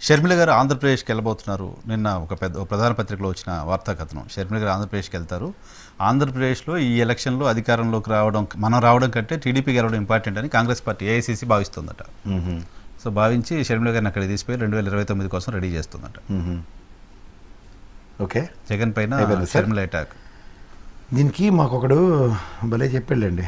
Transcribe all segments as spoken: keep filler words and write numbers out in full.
షర్మిల గారు ఆంధ్రప్రదేశ్కి వెళ్ళబోతున్నారు. నిన్న ఒక పెద్ద ప్రధాన పత్రికలో వచ్చిన వార్తా కథనం. షర్మిల గారు ఆంధ్రప్రదేశ్కి వెళ్తారు. ఆంధ్రప్రదేశ్లో ఈ ఎలక్షన్లో అధికారంలోకి రావడం, మనం రావడం కంటే టీడీపీ గెలవడం ఇంపార్టెంట్ అని కాంగ్రెస్ పార్టీ ఏఐసీసీ భావిస్తుందట. సో భావించి షర్మిల గారిని అక్కడ తీసుకుపోయి రెండు వేల ఇరవై తొమ్మిది కోసం రెడీ చేస్తుందట. ఓకే, జగన్ పైన షర్మిల అటాక్. దీనికి మాకొకడు భలే చెప్పాళ్ళండి.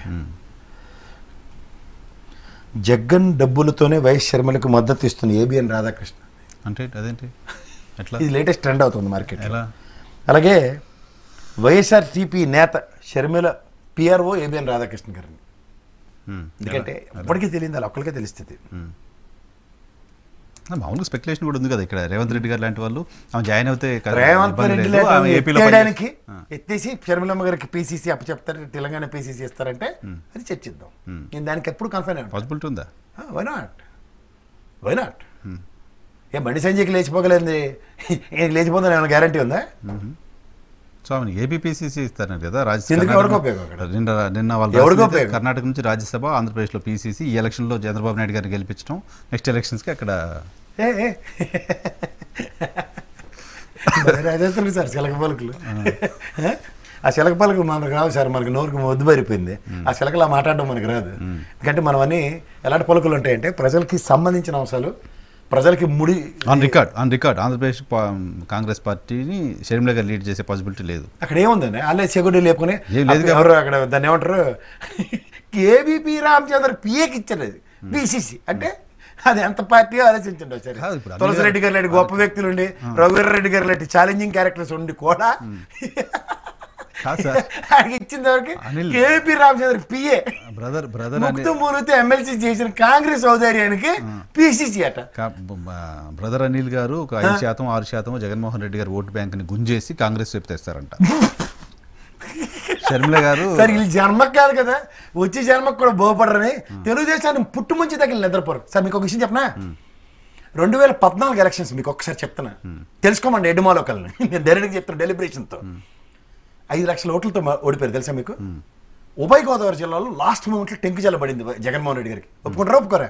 జగన్ డబ్బులతోనే వైఎస్ షర్మిలకు మద్దతు ఇస్తుంది ఏబిఎన్ రాధాకృష్ణ అంటే అదేంటి ఎట్లా? ఇది లేటెస్ట్ ట్రెండ్ అవుతుంది మార్కెట్. ఎలా? అలాగే వైఎస్ఆర్సీపీ నేత షర్మిల పిఆర్ఓ ఏబిఎన్ రాధాకృష్ణ గారిని. ఎందుకంటే ఎప్పటికీ తెలియదు, అలా ఒక్కరికే తెలుస్తుంది. మామూలుగా స్పెక్యులేషన్ కూడా ఉంది కదా ఇక్కడ. రేవంత్ రెడ్డి గారు లాంటి వాళ్ళు జాయిన్ అవుతే రేవంత్ రెడ్డి ఎత్తేయడానికి ఎత్తేసి షర్మిలమ్మ గారికి పీసీసీ అప్పచెప్తారు, తెలంగాణ పీసీసీ ఇస్తారంటే అది చర్చిద్దాం. నేను దానికి ఎప్పుడు కన్ఫర్మ్ అయ్యాను. పాసిబిలిటీ ఉందా? Why not, why not. ఏ బండి సంజయ్కి లేచిపోగలేదు, లేచిపోతుందని ఏమైనా గ్యారంటీ ఉందా? సో ఆమె ఏపీపీసీసీ ఇస్తారు కదా రాజ్యసభ. నిన్న నిన్న వాళ్ళు కర్ణాటక నుంచి రాజ్యసభ, ఆంధ్రప్రదేశ్లో పీసీసీ. ఈ ఎలక్షన్లో చంద్రబాబు నాయుడు గారిని గెలిపించడం, నెక్స్ట్ ఎలక్షన్స్కి అక్కడ రాజేస్తారు సార్ చిలక పలుకులు. ఆ చిలక పలుకు మనకు రావు సార్, మనకు నోరుకు మొద్దు బారిపోయింది. ఆ చిలకలా మాట్లాడడం మనకు రాదు. ఎందుకంటే మనం అన్ని ఎలాంటి పలుకులు ఉంటాయంటే ప్రజలకి సంబంధించిన అంశాలు, ప్రజలకి ముడి on record on record Andhra Pradesh Congress పార్టీని షర్మిల గారు లీడ్ చేసే పాసిబిలిటీ లేదు. అక్కడ ఏముందండి, వాళ్ళే చెగుడి లేపుకుని ఎవరు అక్కడ దాన్ని ఏమంటారు, కేబీపీ రామచంద్ర పిఏకి ఇచ్చారు అది పీసీసీ అంటే. అది ఎంత పార్టీ ఆలోచించండి ఒకసారి. తులసిరెడ్డి గారు లాంటి గొప్ప వ్యక్తులు ఉండి, రఘువీరెడ్డి గారు లాంటి ఛాలెంజింగ్ క్యారెక్టర్స్ ఉండి కూడా ఇచ్చింది ఎవరికి? KP Ramachandra PA. Brother brother మూలితే ఎమ్మెల్సీ చేసిన కాంగ్రెస్ ఔదార్యానికి పీసీసీ అట. బ్రదర్ అనిల్ గారు ఒక ఐదు శాతం ఆరు శాతం జగన్మోహన్ రెడ్డి గారు ఓటు బ్యాంక్ ని గుంజేసి కాంగ్రెస్ వైపు తెస్తారంట. షర్మిల గారు సార్ వీళ్ళు జన్మకు కాదు కదా, వచ్చే జన్మకు కూడా బాగుపడరని తెలుగుదేశాన్ని పుట్టుముంచి తగిలి నిద్రపోరు. సార్ మీకు ఒక విషయం చెప్పనా, రెండు వేల పద్నాలుగు ఎలక్షన్స్ మీకు ఒక్కసారి చెప్తున్నా, తెలుసుకోమండి ఎడ్డుమాలోకల్ని. నేను డైరెక్ట్గా చెప్తాను డెలిబరేషన్తో. ఐదు లక్షల ఓట్లతో ఓడిపోయారు తెలుసా మీకు? ఉభయ గోదావరి జిల్లాలో లాస్ట్ మూమెంట్లో టెంకు జల్లబడింది జగన్మోహన్ రెడ్డి గారికి. ఒప్పుకుంటారా ఒప్పుకోరా?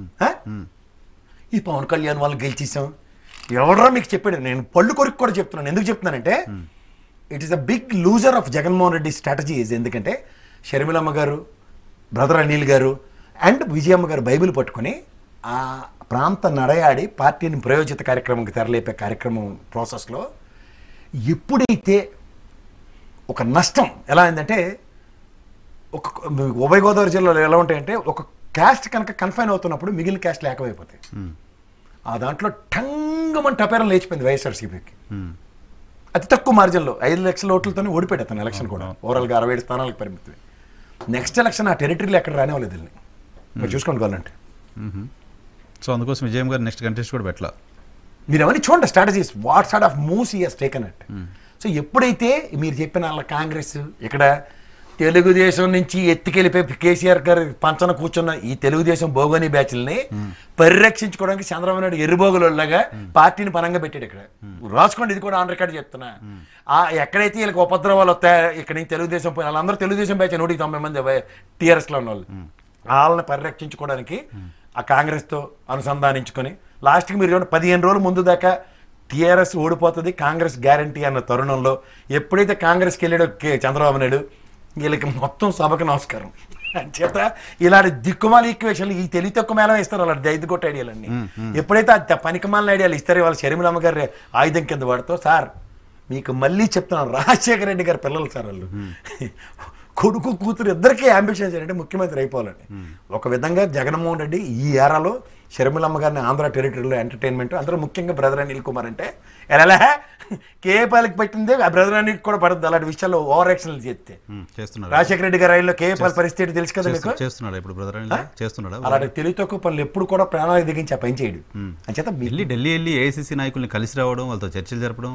ఈ పవన్ కళ్యాణ్ వాళ్ళు గెలిచేసాం ఎవడరా మీకు చెప్పాడు? నేను పళ్ళు కొరికి కూడా చెప్తున్నాను. ఎందుకు చెప్తున్నానంటే it is a big loser of Jaganmohan Reddy strategy. ఎందుకంటే షర్మిలమ్మ గారు, బ్రదర్ అనిల్ గారు అండ్ విజయమ్మ గారు బైబిల్ పట్టుకొని ఆ ప్రాంత నడయాడి పార్టీని ప్రయోజిత కార్యక్రమంకి తెరలేపే కార్యక్రమం ప్రాసెస్లో ఎప్పుడైతే ఒక నష్టం ఎలా అయిందంటే, ఒక ఉభయ గోదావరి జిల్లాలో ఎలా ఉంటాయంటే ఒక క్యాస్ట్ కనుక కన్ఫైన్ అవుతున్నప్పుడు మిగిలిన క్యాస్ట్లు ఏకమైపోతాయి. ఆ దాంట్లో టంగమని టపేరం లేచిపోయింది వైఎస్ఆర్సీపీకి. అతి తక్కువ మార్జిన్లో ఐదు లక్షల ఓట్లతోనే ఓడిపోయాడు అతను ఎలక్షన్ కూడా. ఓవరాల్గా అరవై ఏడు స్థానాలకు పరిమితం. నెక్స్ట్ ఎలక్షన్ ఆ టెరిటరీలో ఎక్కడ రానివ్వలేదు వీళ్ళని. మీరు చూసుకోండి కావాలంటే. సో అందుకోసం విజయం గారు నెక్స్ట్ కంటెస్ట్ కూడా పెట్టాల. మీరు అవన్నీ చూడండి strategies, what sort of moves he has taken it. So ఎప్పుడైతే మీరు చెప్పిన వాళ్ళ కాంగ్రెస్ ఇక్కడ తెలుగుదేశం నుంచి ఎత్తికెళ్ళిపోయి కేసీఆర్ గారు పంచన కూర్చున్న ఈ తెలుగుదేశం భోగోని బ్యాచ్ల్ని పరిరక్షించుకోవడానికి చంద్రబాబు నాయుడు ఎర్రిబోగులలాగా పార్టీని పనంగా పెట్టాడు. ఇక్కడ రాసుకోండి, ఇది కూడా ఆన్ రికార్డ్ చెప్తున్నా. ఆ ఎక్కడైతే వీళ్ళకి ఉపద్రవాలు వస్తాయో ఇక్కడ నుంచి తెలుగుదేశం పోయిన వాళ్ళందరూ తెలుగుదేశం బ్యాచ్ నూటికి తొంభై మంది టీఆర్ఎస్లో ఉన్న వాళ్ళు, వాళ్ళని పరిరక్షించుకోవడానికి ఆ కాంగ్రెస్తో అనుసంధానించుకొని లాస్ట్కి మీరు చూడండి పదిహేను రోజుల ముందు దాకా టీఆర్ఎస్ ఓడిపోతుంది కాంగ్రెస్ గ్యారంటీ అన్న తరుణంలో ఎప్పుడైతే కాంగ్రెస్కి వెళ్ళాడో చంద్రబాబు నాయుడు వీళ్ళకి మొత్తం సభకు నమస్కారం చేత ఇలాంటి దిక్కుమాల ఈక్వేషన్లు ఈ తెలివి తక్కువ మేళం ఇస్తారు అలాంటి దైదు కొట్ట ఐడియాలన్నీ. ఎప్పుడైతే ఆ పనికిమాలిన ఐడియాలు ఇస్తారో వాళ్ళు షర్మిలమ్మ గారి ఆయుధం కింద వాడుతో సార్ మీకు మళ్ళీ చెప్తున్నాను, రాజశేఖర రెడ్డి గారి పిల్లలు సార్ వాళ్ళు కొడుకు కూతురు ఇద్దరికీ అంబిషన్స్ ఏంటంటే ముఖ్యమంత్రి అయిపోవాలని. ఒక విధంగా జగన్మోహన్ రెడ్డి ఈ ఏరాలో షర్మిలమ్మ గారిని ఆంధ్ర టెరిటరీలో ఎంటర్టైన్మెంట్ అందరూ ముఖ్యంగా బ్రదర్ అనిల్ కుమార్ అంటే ఎలా కేఏపాలకి పెట్టిందే ఆ బ్రదర్ అనిల్ కూడా పడుతుంది. అలాంటి విషయాల్లో ఓవర్ యాక్షన్లు చేస్తే రాజశేఖర రెడ్డి గారి రైల్లో కేఏపాల్ పరిస్థితి తెలుసు కదా మీకు. అలాంటి తెలివి తక్కువ పనులు ఎప్పుడు కూడా ప్రాణాలకు దిగించి ఆ పని చేయడు. అంచేత ఢిల్లీ ఢిల్లీ వెళ్ళి ఏఐసీసీ నాయకుల్ని కలిసి రావడం, వాళ్ళతో చర్చలు జరపడం,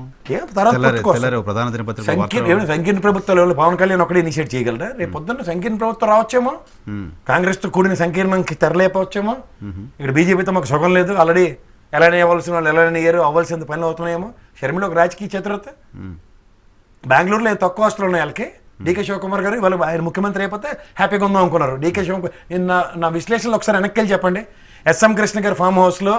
సంకీర్ణ ప్రభుత్వాలు పవన్ కళ్యాణ్ ఒకటి ఇనిషియేట్ చేయగలరా? రేపు పొద్దున్న సంకీర్ణ ప్రభుత్వం రావచ్చేమో, కాంగ్రెస్ తో కూడిన సంకీర్ణంకి తెరలేపవచ్చేమో. ఇక్కడ బీజేపీతో మాకు సుఖం లేదు, ఆల్రెడీ ఎలానే అవ్వాల్సిన వాళ్ళు ఎలానే అయ్యారు, అవ్వాల్సింది పనులు అవుతున్నాయేమో. షర్మిల ఒక రాజకీయ చతురత. బెంగళూరులో తక్కువ ఆస్తులు ఉన్నాయి వాళ్ళకి. డీకే శివకుమార్ గారు వాళ్ళు ఆయన ముఖ్యమంత్రి అయిపోతే హ్యాపీగా ఉందాం అనుకున్నారు. డీకే శివకుమార్ నిన్న నా విశ్లేషణలో ఒకసారి వెనక్కి వెళ్ళి చెప్పండి. ఎస్ఎం కృష్ణ గారి ఫామ్ హౌస్లో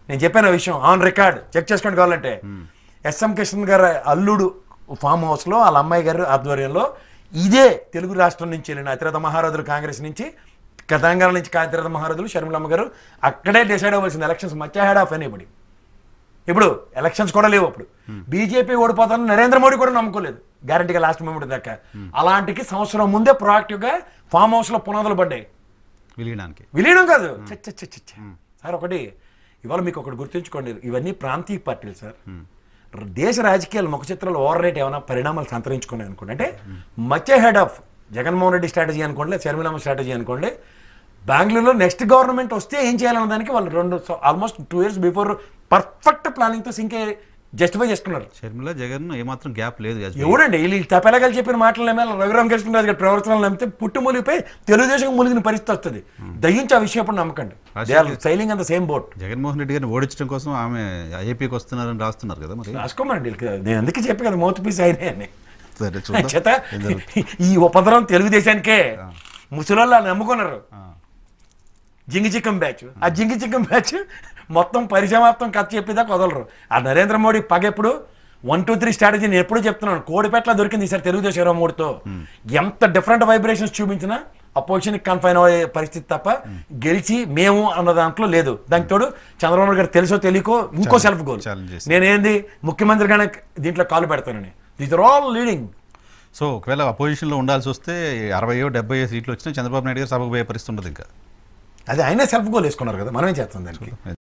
నేను చెప్పాను ఆ విషయం ఆన్ రికార్డ్ చెక్ చేసుకోండి కావాలంటే. ఎస్ఎం కృష్ణ గారు అల్లుడు ఫామ్ హౌస్లో వాళ్ళ అమ్మాయి గారు ఆధ్వర్యంలో ఇదే తెలుగు రాష్ట్రం నుంచి వెళ్ళిన అతిరథ మహారాజులు కాంగ్రెస్ నుంచి, తెలంగాణ నుంచి అతిరథ మహారాజులు షర్మిలమ్మ గారు అక్కడే డిసైడ్ అవ్వాల్సింది elections much head of anybody. ఇప్పుడు ఎలక్షన్స్ కూడా లేవు. అప్పుడు బీజేపీ ఓడిపోతానని నరేంద్ర మోడీ కూడా నమ్ముకోలేదు గ్యారంటీగా లాస్ట్ మూమెంట్ దాకా. అలాంటికి సంవత్సరం ముందే ప్రొయాక్టివ్గా ఫామ్ హౌస్లో పునాదులు పడ్డాయి. విలీనానికి విలీనం కాదు సార్. ఒకటి ఇవాళ మీకు ఒకటి గుర్తుంచుకోండి, ఇవన్నీ ప్రాంతీయ పార్టీలు సార్. దేశ రాజకీయాలు ముఖ చిత్రాలు ఓవర్ రేట్ ఏమైనా పరిణామాలు సంతరించుకున్నాయి అనుకోండి, అంటే much head of Jaganmohan Reddy strategy అనుకోండి, షర్మిలమ్మ స్ట్రాటజీ అనుకోండి. బెంగళూరులో నెక్స్ట్ గవర్నమెంట్ వస్తే ఏం చేయాలన్న దానికి వాళ్ళు రెండు almost two years before perfect ప్లానింగ్తో సింకే జస్టిఫై చేసుకున్నారు. షర్మిల జగన్ ఏమాత్రం గ్యాప్ లేదు. ఎవడండి వీళ్ళు తపెలగాలు చెప్పిన మాటలు నమ్మాలి, రఘురామ కృష్ణరాజు గారి ప్రవర్తనలు నమ్మితే పుట్టి మూలిపోయి తెలుగుదేశం ములిగిన పరిస్థితి వస్తుంది. దయించి ఆ విషయం అప్పుడు నమ్మకండి. సైలింగ్ అంత సేమ్ బోట్. జగన్మోహన్ రెడ్డి గారిని ఓడించడం కోసం ఆమె ఏపీకి వస్తున్నారని రాస్తున్నారు కదా, మరి రాసుకోమండి. నేను అందుకే చెప్పి కదా మౌత్ పీస్ అయినా అని చేత ఈ ఉపద్రవం తెలుగుదేశానికే. ముసలోళ్ళు నమ్ముకున్నారు జింగి చిక్కం బ్యాచ్. ఆ జింగి చిక్కం బ్యాచ్ మొత్తం పరిసమాప్తం కథ చెప్పేదాకా వదలరు. ఆ నరేంద్ర మోడీ పగ ఎప్పుడు వన్ టూ త్రీ స్ట్రాటజీ నేను ఎప్పుడు చెప్తున్నాను. కోడిపెట్ల దొరికింది ఈసారి తెలుగుదేశం ఇరవై మూడుతో. ఎంత డిఫరెంట్ వైబ్రేషన్స్ చూపించినా అపోజిషన్కి కన్ఫైన్ అయ్యే పరిస్థితి తప్ప గెలిచి మేము అన్న దాంట్లో లేదు. దానికి తోడు చంద్రబాబు గారు తెలుసో తెలియకో ఇంకో సెల్ఫ్ గోల్, నేనేంది ముఖ్యమంత్రిగానే దీంట్లో కాలు పెడతానని. These are all leading. So ఒకవేళ అపోజిషన్లో ఉండాల్సి వస్తే అరవయో డెబ్బై సీట్లు వచ్చినా చంద్రబాబు నాయుడు గారు సభకు పోయే పరిస్థితి ఉండదు ఇంకా. అది ఆయనే సెల్ఫ్ గోల్ వేసుకున్నారు కదా, మనమేం చేస్తాం దానికి.